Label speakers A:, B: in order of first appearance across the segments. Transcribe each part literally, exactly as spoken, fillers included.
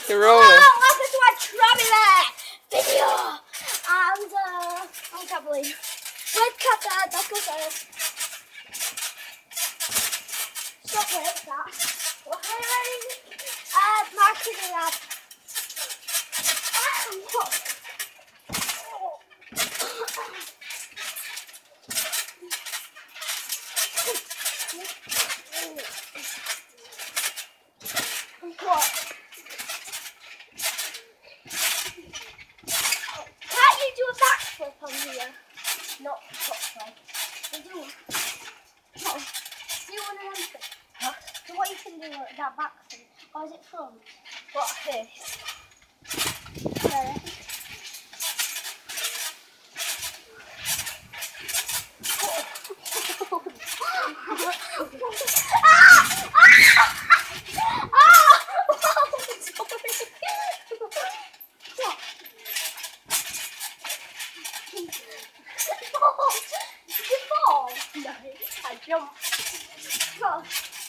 A: You're rolling.
B: Oh, welcome to my traveler video. And uh, I can't believe. With Qatar, that's Qatar. Stop with that. Okay, uh, marketing lab. What? Can't you do a backflip on here? Not backflip. You do. No. Do one of them things. Huh? So what you can do with that backflip? Or is it front? What, this? Yeah. Jump.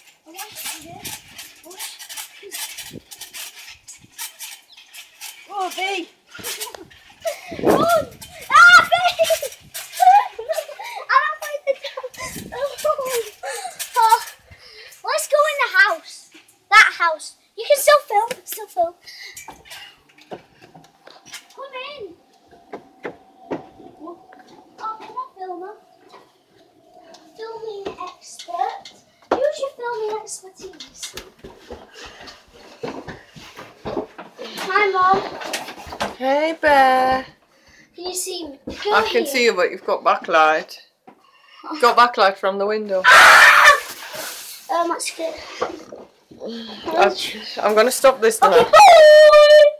A: Oh, B.
B: Run! Ah, B! I don't like the jump. Oh, let's go in the house. That house. You can still film. Still film. Come in. Oh, come on, filmer. Filming expert. Use your filming expertise. Hi, Mom.
A: Hey, Bear.
B: Can you see me?
A: I can see you, but you've got backlight. You've got backlight from the window.
B: Um, that's good.
A: That's, I'm going to stop this now.
B: Okay, bye!